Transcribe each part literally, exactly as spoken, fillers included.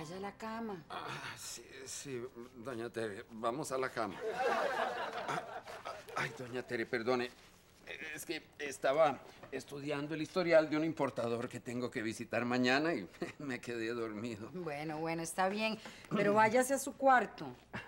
vaya a la cama. Ah, sí, sí, doña Tere, vamos a la cama. Ah, ay, doña Tere, perdone. Es que estaba estudiando el historial de un importador que tengo que visitar mañana y me quedé dormido. Bueno, bueno, está bien, pero váyase a su cuarto.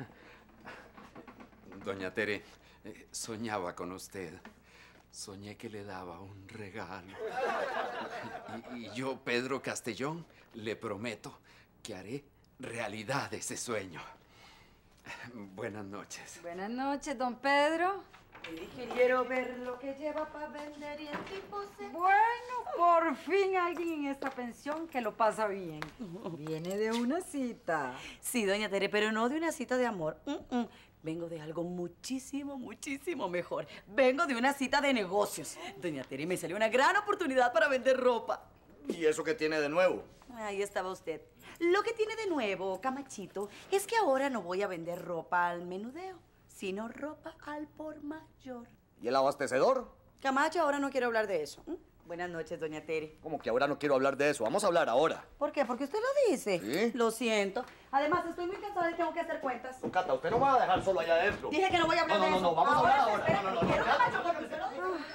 Doña Tere, eh, soñaba con usted. Soñé que le daba un regalo. Y, y yo, Pedro Castellón, le prometo que haré realidad ese sueño. Buenas noches. Buenas noches, don Pedro. Le dije, quiero ver lo que lleva para vender y el tipo se... Bueno, por fin alguien en esta pensión que lo pasa bien. Viene de una cita. Sí, doña Tere, pero no de una cita de amor. Mm, mm. Vengo de algo muchísimo, muchísimo mejor. Vengo de una cita de negocios. Doña Tere, me salió una gran oportunidad para vender ropa. ¿Y eso qué tiene de nuevo? Ahí estaba usted. Lo que tiene de nuevo, Camachito, es que ahora no voy a vender ropa al menudeo, sino ropa al por mayor. ¿Y el abastecedor? Camacho, ahora no quiero hablar de eso. ¿Mm? Buenas noches, doña Tere. Como que ahora no quiero hablar de eso. Vamos a hablar ahora. ¿Por qué? Porque usted lo dice. ¿Sí? Lo siento. Además, estoy muy cansada y tengo que hacer cuentas. Don Cata, usted no me va a dejar solo allá adentro. Dije que no voy a hablar No, de no, eso. no, no, vamos a hablar ahora. espere, No, no, no, quiero, no, Camacho, porque usted lo dice.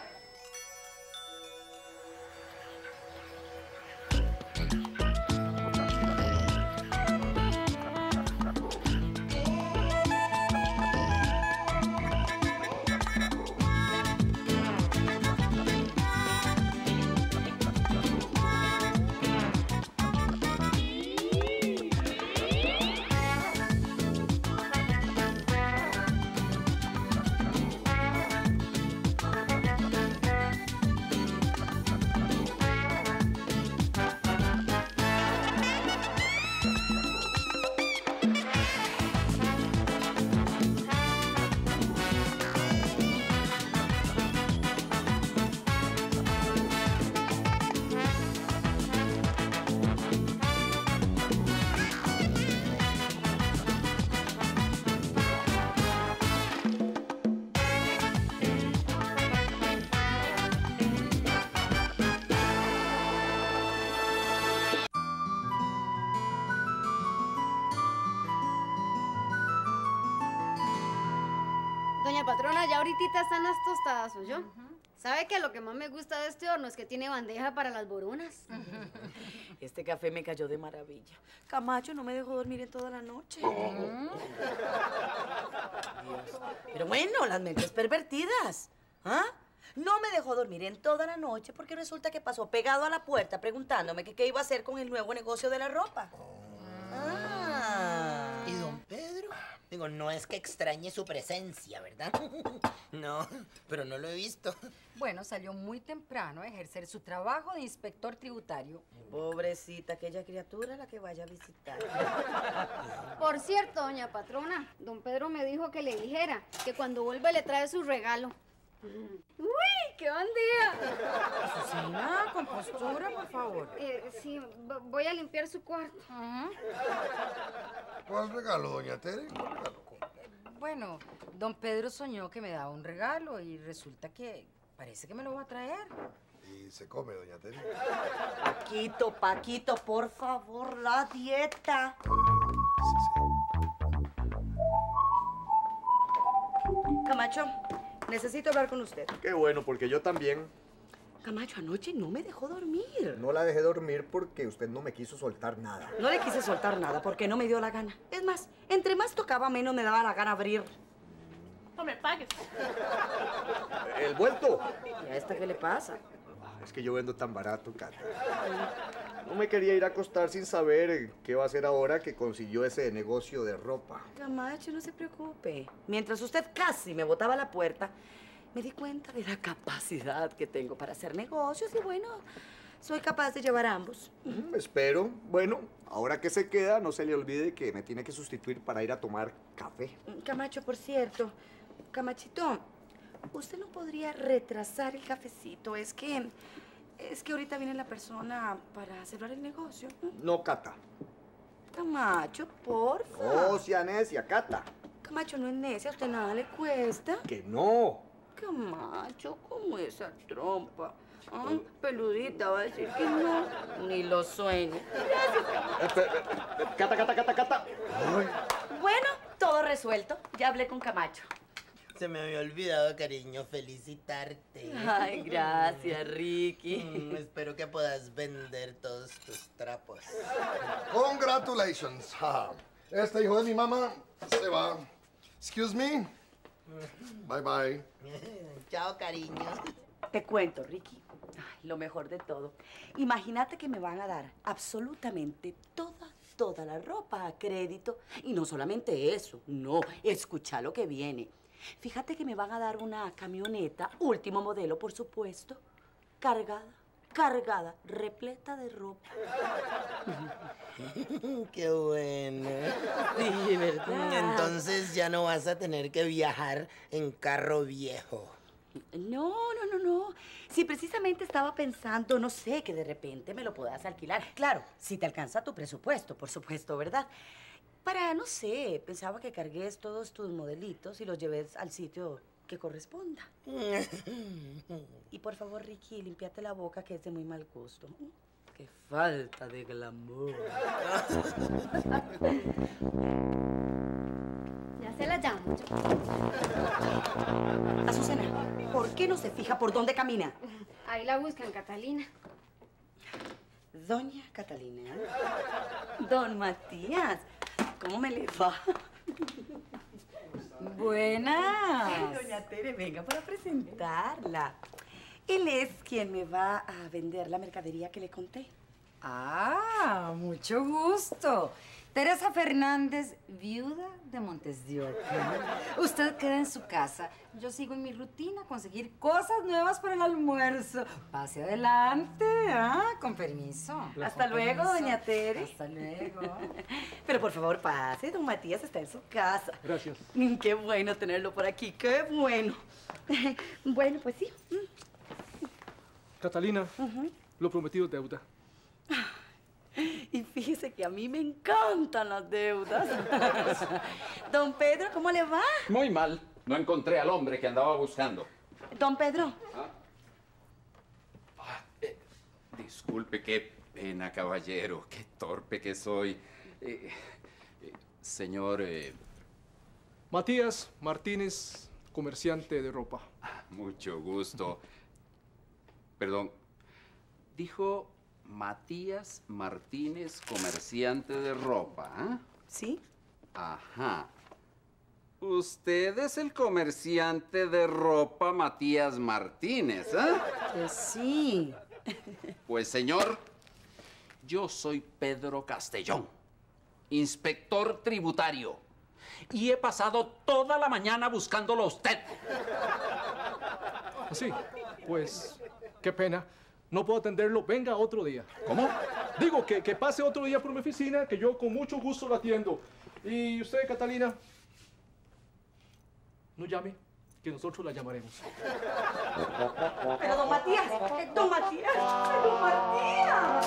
Doña patrona, ya ahorita están las tostadas, ¿o yo? ¿Sabe que lo que más me gusta de este horno es que tiene bandeja para las borunas? Este café me cayó de maravilla. Camacho no me dejó dormir en toda la noche. Oh. Dios. Pero bueno, las mentes pervertidas. ¿Ah? No me dejó dormir en toda la noche porque resulta que pasó pegado a la puerta preguntándome que qué iba a hacer con el nuevo negocio de la ropa. Ah. ¿Y don Pedro? Digo, no es que extrañe su presencia, ¿verdad? No, pero no lo he visto. Bueno, salió muy temprano a ejercer su trabajo de inspector tributario. Pobrecita, aquella criatura a la que vaya a visitar. Por cierto, doña patrona, don Pedro me dijo que le dijera que cuando vuelva le trae su regalo. ¡Uy, qué buen día! Azucena, con postura, por favor. Eh, sí, voy a limpiar su cuarto. Uh-huh. ¿Cuál regalo, doña Tere? ¿Cuál regalo? Bueno, don Pedro soñó que me daba un regalo y resulta que parece que me lo va a traer. Y se come, doña Tere. Paquito, Paquito, por favor, la dieta. Sí, sí. Camacho, necesito hablar con usted. Qué bueno, porque yo también. Camacho, anoche no me dejó dormir. No la dejé dormir porque usted no me quiso soltar nada. No le quise soltar nada porque no me dio la gana. Es más, entre más tocaba, menos me daba la gana abrir. No me pagues. ¿El vuelto? ¿Y a esta qué le pasa? Es que yo vendo tan barato, Cata. No me quería ir a acostar sin saber qué va a hacer ahora que consiguió ese negocio de ropa. Camacho, no se preocupe. Mientras usted casi me botaba a la puerta, me di cuenta de la capacidad que tengo para hacer negocios y bueno, soy capaz de llevar ambos. Mm, espero. Bueno, ahora que se queda, no se le olvide que me tiene que sustituir para ir a tomar café. Camacho, por cierto, Camachito, ¿usted no podría retrasar el cafecito? Es que, es que ahorita viene la persona para cerrar el negocio. No, Cata. Camacho, porfa. No, sea necia, Cata. Camacho, no es necia, a usted nada le cuesta. Que no. Camacho, ¿cómo esa trompa? Ah, peludita, va a decir que no. Ni lo sueñe. Cata, cata, cata, cata. Bueno, todo resuelto. Ya hablé con Camacho. Se me había olvidado, cariño, felicitarte. Ay, gracias, Ricky. Mm, espero que puedas vender todos tus trapos. Congratulations. Ja. Este hijo de mi mamá se va. Excuse me. Bye, bye. Chao, cariño. Te cuento, Ricky. Ay, lo mejor de todo. Imagínate que me van a dar absolutamente toda, toda la ropa a crédito. Y no solamente eso, no. Escucha lo que viene. Fíjate que me van a dar una camioneta, último modelo, por supuesto, cargada, cargada, repleta de ropa. Qué bueno. Sí, ¿verdad? Entonces ya no vas a tener que viajar en carro viejo. No, no, no, no. Si precisamente estaba pensando, no sé, que de repente me lo puedas alquilar. Claro, si te alcanza tu presupuesto, por supuesto, ¿verdad? Para, no sé, pensaba que cargues todos tus modelitos y los lleves al sitio que corresponda. Y por favor, Ricky, límpiate la boca, que es de muy mal gusto. ¡Qué falta de glamour! Ya se la llamo. Azucena, ¿por qué no se fija por dónde camina? Ahí la buscan, Catalina. Doña Catalina. Don Matías, ¿cómo me le va? Buenas. Doña Tere, venga para presentarla. Él es quien me va a vender la mercadería que le conté. Ah, mucho gusto. Teresa Fernández, viuda de Montes de Oca. Usted queda en su casa. Yo sigo en mi rutina, conseguir cosas nuevas para el almuerzo. Pase adelante, ¿ah? Con permiso. Hasta luego, doña Tere. Hasta luego. Pero por favor, pase, don Matías está en su casa. Gracias. Mm, Qué bueno tenerlo por aquí, qué bueno. Bueno, pues sí. Catalina, lo prometido es deuda. Y fíjese que a mí me encantan las deudas. Don Pedro, ¿cómo le va? Muy mal. No encontré al hombre que andaba buscando. Don Pedro. Ah, eh, disculpe, qué pena, caballero. Qué torpe que soy. Eh, eh, señor... eh, Matías Martínez, comerciante de ropa. mucho gusto. Perdón. Dijo Matías Martínez, comerciante de ropa, ¿ah? ¿Sí? Ajá. Usted es el comerciante de ropa Matías Martínez, ¿ah? Que sí. Pues, señor, yo soy Pedro Castellón, inspector tributario, y he pasado toda la mañana buscándolo a usted. Sí, pues, qué pena. No puedo atenderlo. Venga otro día. ¿Cómo? Digo, que, que pase otro día por mi oficina, que yo con mucho gusto lo atiendo. Y usted, Catalina, no llame, que nosotros la llamaremos. Pero don Matías, eh, don Matías, don Matías.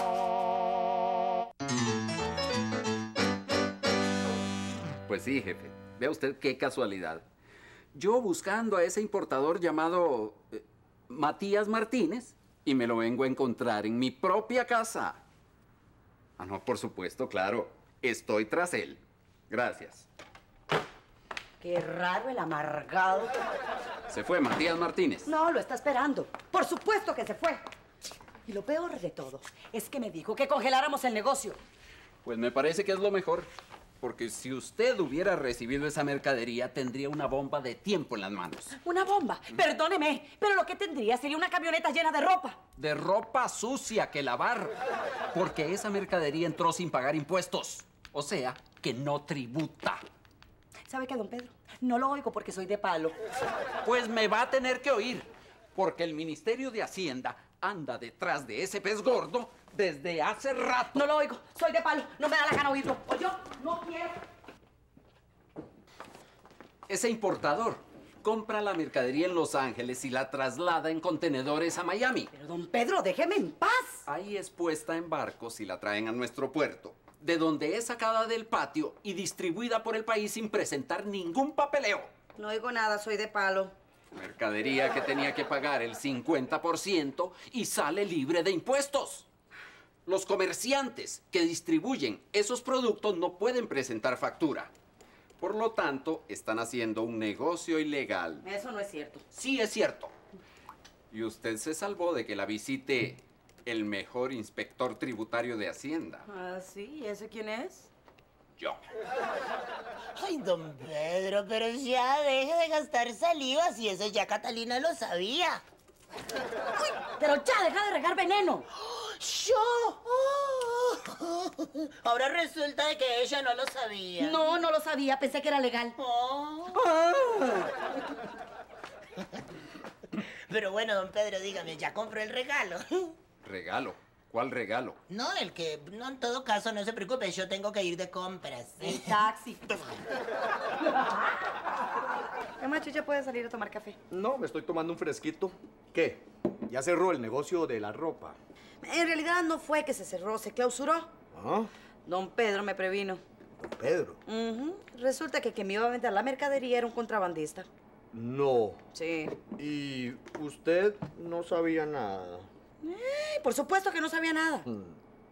Pues sí, jefe. Vea usted qué casualidad. Yo buscando a ese importador llamado eh, Matías Martínez y me lo vengo a encontrar en mi propia casa. Ah, no, por supuesto, claro. Estoy tras él. Gracias. Qué raro el amargado. Se fue Matías Martínez. No, lo está esperando. Por supuesto que se fue. Y lo peor de todo es que me dijo que congeláramos el negocio. Pues me parece que es lo mejor. Porque si usted hubiera recibido esa mercadería, tendría una bomba de tiempo en las manos. Una bomba. Perdóneme, pero lo que tendría sería una camioneta llena de ropa. De ropa sucia que lavar. Porque esa mercadería entró sin pagar impuestos. O sea, que no tributa. ¿Sabe qué, don Pedro? No lo oigo porque soy de palo. Pues me va a tener que oír. Porque el Ministerio de Hacienda anda detrás de ese pez gordo desde hace rato. No lo oigo. Soy de palo. No me da la gana oírlo. O yo no quiero. Ese importador compra la mercadería en Los Ángeles y la traslada en contenedores a Miami. Pero, don Pedro, déjeme en paz. Ahí es puesta en barcos y la traen a nuestro puerto, de donde es sacada del patio y distribuida por el país sin presentar ningún papeleo. No oigo nada. Soy de palo. Mercadería que tenía que pagar el cincuenta por ciento y sale libre de impuestos. Los comerciantes que distribuyen esos productos no pueden presentar factura. Por lo tanto, están haciendo un negocio ilegal. Eso no es cierto. Sí es cierto. Y usted se salvó de que la visite el mejor inspector tributario de Hacienda. Ah, sí, ¿y ese quién es? Yo. Ay, don Pedro, pero ya deje de gastar saliva si eso ya Catalina lo sabía. Uy, pero ya, deja de regar veneno. ¡Yo! Oh. Ahora resulta de que ella no lo sabía. No, no lo sabía, pensé que era legal. Oh. Pero bueno, don Pedro, dígame, ¿ya compró el regalo? ¿Regalo? ¿Cuál regalo? No, el que, no, en todo caso, no se preocupe, yo tengo que ir de compras. El taxi. Camacho, ¿ya puede salir a tomar café? No, me estoy tomando un fresquito. ¿Qué? Ya cerró el negocio de la ropa. En realidad no fue que se cerró, se clausuró. ¿Ah? Don Pedro me previno. Don Pedro. Uh-huh. Resulta que quien me iba a vender la mercadería era un contrabandista. No. Sí. Y usted no sabía nada. Eh, por supuesto que no sabía nada. Hmm.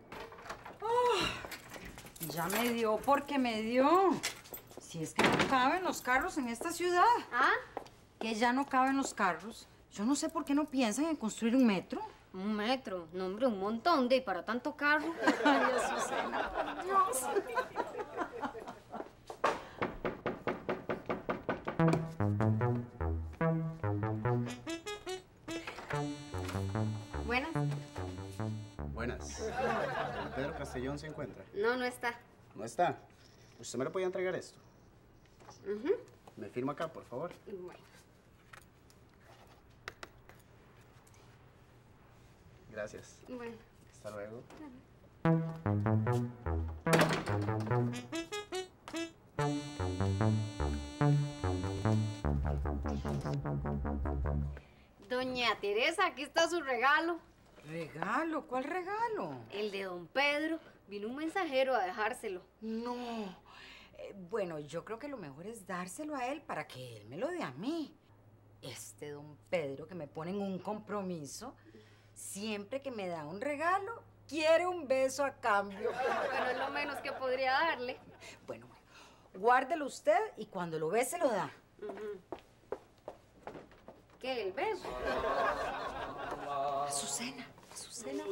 Oh, ya me dio porque me dio. Si es que no caben los carros en esta ciudad. ¿Ah? Que ya no caben los carros. Yo no sé por qué no piensan en construir un metro. Un metro. No, hombre, un montón de y para tanto carro. Ay, Azucena, por Dios. Buenas. Buenas. ¿Pedro Castellón se encuentra? No, no está. ¿No está? ¿Usted me lo podía entregar esto? Ujú. ¿Me firma acá, por favor? Bueno. Gracias. Bueno. Hasta luego. Doña Teresa, aquí está su regalo. ¿Regalo? ¿Cuál regalo? El de don Pedro. Vino un mensajero a dejárselo. No. Eh, bueno, yo creo que lo mejor es dárselo a él para que él me lo dé a mí. Este don Pedro que me pone en un compromiso, siempre que me da un regalo, quiere un beso a cambio. Bueno, es lo menos que podría darle. Bueno, bueno, guárdelo usted y cuando lo ve se lo da. Ujú. ¿Qué? ¿El beso? Azucena, Azucena.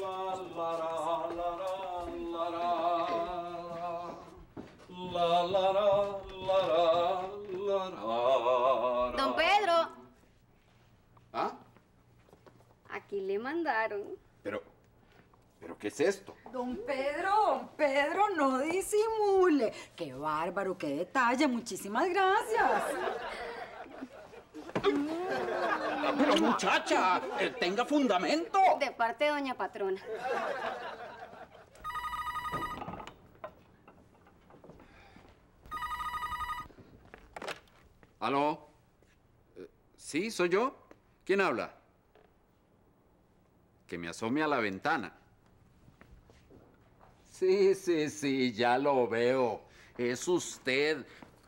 Don Pedro. ¿Ah? Aquí le mandaron. Pero, ¿pero qué es esto? Don Pedro, don Pedro, no disimule. Qué bárbaro, qué detalle. Muchísimas gracias. Pero muchacha, eh, tenga fundamento. De parte de doña patrona. ¿Aló? Eh, ¿Sí, soy yo? ¿Quién habla? Que me asome a la ventana. Sí, sí, sí, ya lo veo. Es usted.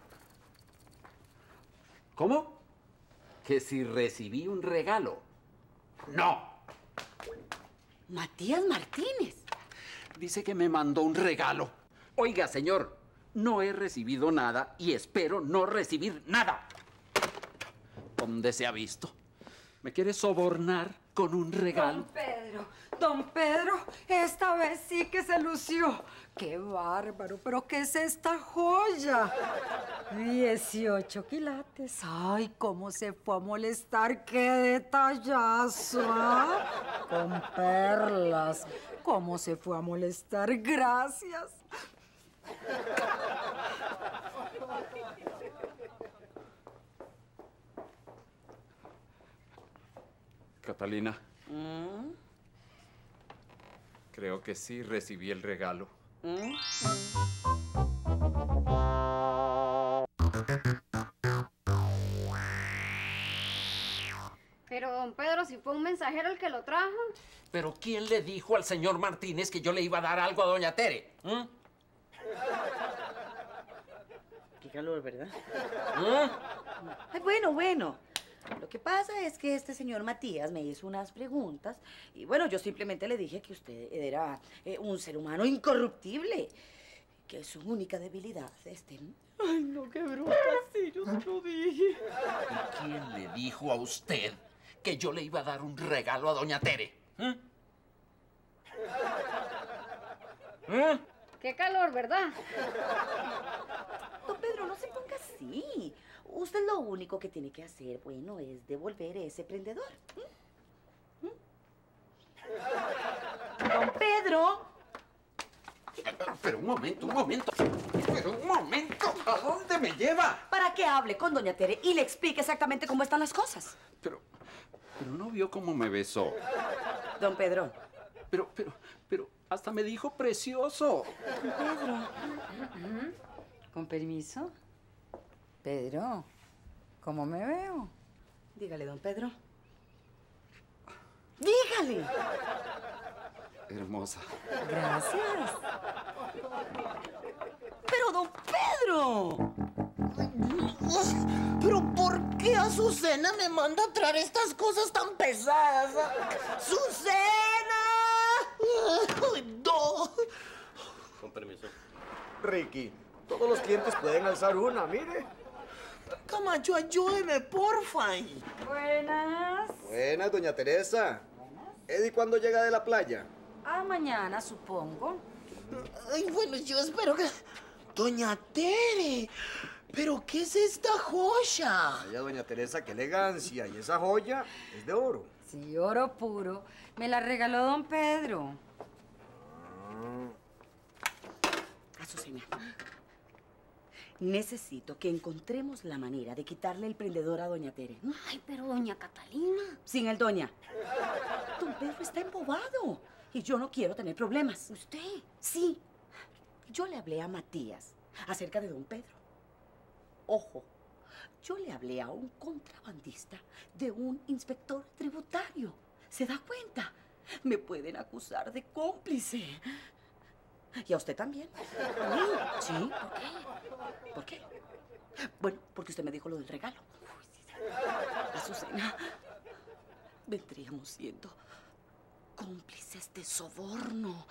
¿Cómo? Que si recibí un regalo. No. Matías Martínez. Dice que me mandó un regalo. Oiga, señor, no he recibido nada y espero no recibir nada. ¿Dónde se ha visto? ¿Me quiere sobornar con un regalo? Don Pedro, don Pedro, esta vez sí que se lució. ¡Qué bárbaro! ¿Pero qué es esta joya? dieciocho quilates. ¡Ay, cómo se fue a molestar! ¡Qué detallazo! ¿Ah? Con perlas. ¿Cómo se fue a molestar? ¡Gracias! Catalina, ¿Mm? creo que sí recibí el regalo. ¿Mm? Pero don Pedro, si fue un mensajero el que lo trajo. ¿Pero quién le dijo al señor Martínez que yo le iba a dar algo a doña Tere? ¿Mm? Qué calor, ¿verdad? ¿Mm? Ay, bueno, bueno. Lo que pasa es que este señor Matías me hizo unas preguntas y bueno, yo simplemente le dije que usted era eh, un ser humano incorruptible, que su única debilidad es este... Ay, no, qué bruta, sí, yo se lo dije. ¿Y quién le dijo a usted que yo le iba a dar un regalo a doña Tere? ¿Mm? ¿Mm? Qué calor, ¿verdad? Don Pedro, no se ponga así. Usted lo único que tiene que hacer, bueno, es devolver ese prendedor. ¿Mm? ¿Mm? Don Pedro. Pero un momento, un momento. Pero un momento. ¿A dónde me lleva? Para que hable con doña Tere y le explique exactamente cómo están las cosas. Pero, pero no vio cómo me besó. Don Pedro. Pero, pero, pero, hasta me dijo precioso. Don Pedro. Con permiso. Pedro, ¿cómo me veo? Dígale, don Pedro. Dígale. Hermosa. Gracias. Pero, don Pedro. ¿Pero por qué Azucena me manda a traer estas cosas tan pesadas? ¡Azucena! ¡Ay, no! Con permiso. Ricky, todos los clientes pueden alzar una, mire. Camacho, ayúdeme, porfa. Buenas. Buenas, doña Teresa. ¿Eddie cuándo llega de la playa? Ah, mañana, supongo. Ay, bueno, yo espero que... Doña Tere, ¿pero qué es esta joya? Vaya, doña Teresa, qué elegancia. Y esa joya es de oro. Sí, oro puro. Me la regaló don Pedro. Azucena, necesito que encontremos la manera de quitarle el prendedor a doña Tere. Ay, pero doña Catalina. Sin el doña. Don Pedro está embobado y yo no quiero tener problemas. ¿Usted? Sí. Yo le hablé a Matías acerca de don Pedro. Ojo, yo le hablé a un contrabandista de un inspector tributario. ¿Se da cuenta? Me pueden acusar de cómplice. Y a usted también. ¿Sí? ¿Por qué? ¿Por qué? Bueno, porque usted me dijo lo del regalo. Uy, sí, sí. Azucena, vendríamos siendo cómplices de soborno.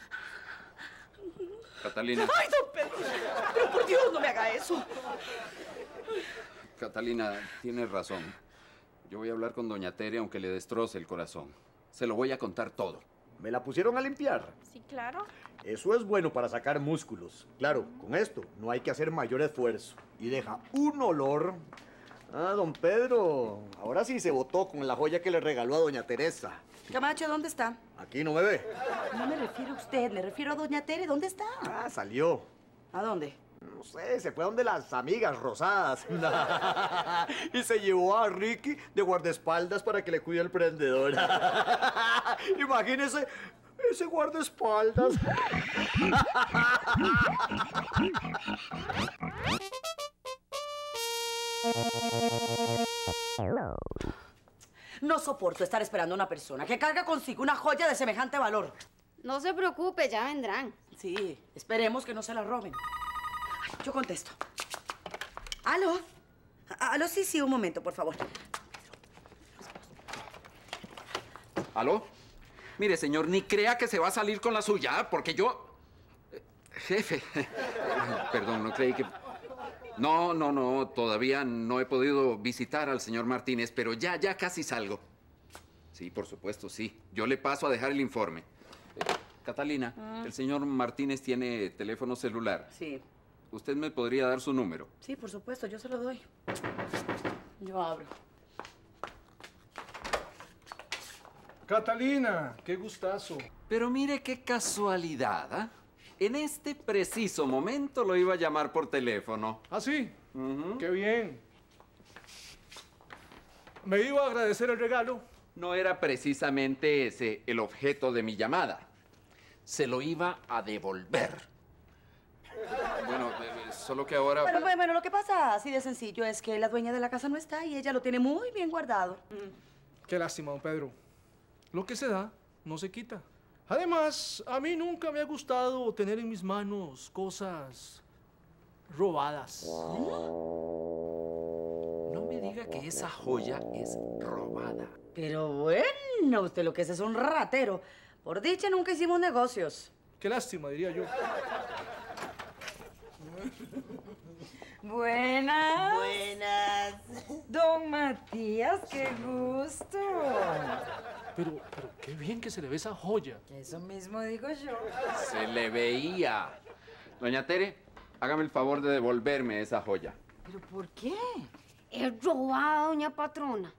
Catalina. ¡Ay, don Pedro! ¡Pero por Dios, no me haga eso! Catalina, tienes razón. Yo voy a hablar con doña Tere aunque le destroce el corazón. Se lo voy a contar todo. ¿Me la pusieron a limpiar? Sí, claro. Eso es bueno para sacar músculos. Claro, con esto no hay que hacer mayor esfuerzo. Y deja un olor. Ah, don Pedro, ahora sí se botó con la joya que le regaló a doña Teresa. Camacho, ¿dónde está? Aquí no me ve. No me refiero a usted, me refiero a doña Tere. ¿Dónde está? Ah, salió. ¿A dónde? No sé, se fue donde las amigas rosadas. Y se llevó a Ricky de guardaespaldas para que le cuide el prendedor. Imagínese ese guardaespaldas. No soporto estar esperando a una persona que carga consigo una joya de semejante valor. No se preocupe, ya vendrán. Sí, esperemos que no se la roben. Ay, yo contesto. ¿Aló? ¿Aló? Sí, sí, un momento, por favor. ¿Aló? Mire, señor, ni crea que se va a salir con la suya, porque yo... Eh, Jefe, perdón, no creí que... No, no, no, todavía no he podido visitar al señor Martínez, pero ya, ya casi salgo. Sí, por supuesto, sí. Yo le paso a dejar el informe. Eh, Catalina, Mm. el señor Martínez tiene teléfono celular. Sí. ¿Usted me podría dar su número? Sí, por supuesto, yo se lo doy. Yo abro. Catalina, qué gustazo. Pero mire qué casualidad, ¿ah? En este preciso momento lo iba a llamar por teléfono. ¿Ah, sí? Ujú. Qué bien. ¿Me iba a agradecer el regalo? No era precisamente ese el objeto de mi llamada. Se lo iba a devolver. Bueno, eh, solo que ahora... Bueno, bueno, bueno, lo que pasa así de sencillo es que la dueña de la casa no está y ella lo tiene muy bien guardado. Qué lástima, don Pedro. Lo que se da, no se quita. Además, a mí nunca me ha gustado tener en mis manos cosas robadas. No me diga que que esa joya es robada. Pero bueno, usted lo que es es un ratero. Por dicha nunca hicimos negocios. Qué lástima, diría yo. Buenas. Buenas. Don Matías, qué gusto. Pero, pero qué bien que se le ve esa joya. Eso mismo digo yo. Se le veía. Doña Tere, hágame el favor de devolverme esa joya. ¿Pero por qué? Es robada, doña patrona.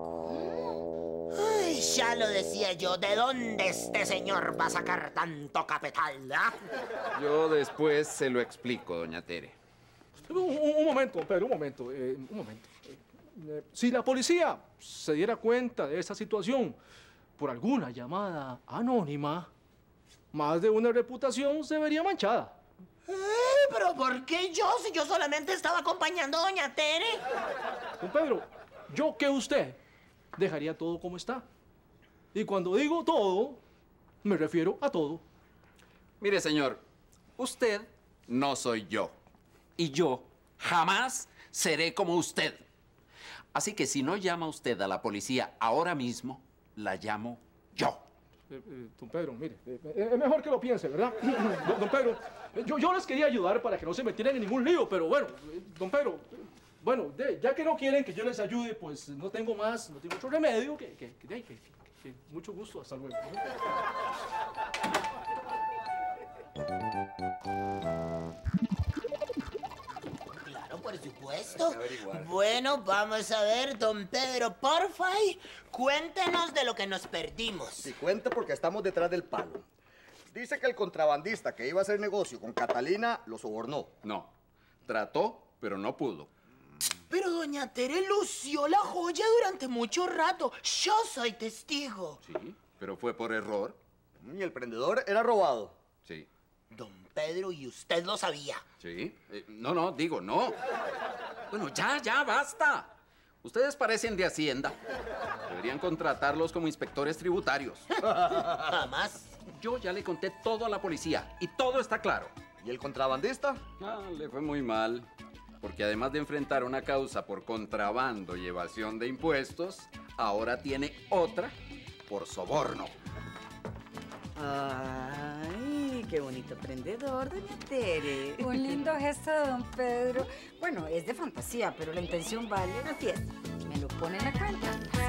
Ay, ya lo decía yo, ¿de dónde este señor va a sacar tanto capital, ah? Yo después se lo explico, doña Tere. Un, un- un momento, Pedro, un momento, eh, un momento. Eh, si la policía se diera cuenta de esa situación por alguna llamada anónima, más de una reputación se vería manchada. Eh, ¿Pero por qué yo, si yo solamente estaba acompañando a doña Tere? Don Pedro, yo que usted dejaría todo como está. Y cuando digo todo, me refiero a todo. Mire, señor, usted no soy yo. Y yo jamás seré como usted. Así que si no llama usted a la policía ahora mismo, la llamo yo. Eh, eh, don Pedro, mire, eh, eh, es mejor que lo piense, ¿verdad? don, don Pedro, eh, yo, yo les quería ayudar para que no se metieran en ningún lío, pero bueno, eh, don Pedro, eh, bueno, de- ya que no quieren que yo les ayude, pues no tengo más, no tengo otro remedio que, que, que, que- que- que- mucho gusto, hasta luego. ¿no? Claro, por supuesto. Bueno, vamos a ver, don Pedro, porfa, y cuéntenos de lo que nos perdimos. Si cuenta porque estamos detrás del palo. Dice que el contrabandista que iba a hacer negocio con Catalina lo sobornó. No, trató, pero no pudo. Pero doña Tere lució la joya durante mucho rato. Yo soy testigo. Sí, pero fue por error. Y el prendedor era robado. Sí, Don Pedro, y usted lo sabía. sí. Eh, no, no, digo, no. Bueno, ya, ya, basta. Ustedes parecen de Hacienda. Deberían contratarlos como inspectores tributarios. Jamás. Yo ya le conté todo a la policía y todo está claro. ¿Y el contrabandista? Ah, le fue muy mal. Porque además de enfrentar una causa por contrabando y evasión de impuestos, ahora tiene otra por soborno. Ay, qué bonito prendedor, doña Tere. Un lindo gesto de don Pedro. Bueno, es de fantasía, pero la intención vale. Así es. Me lo pone en la cuenta.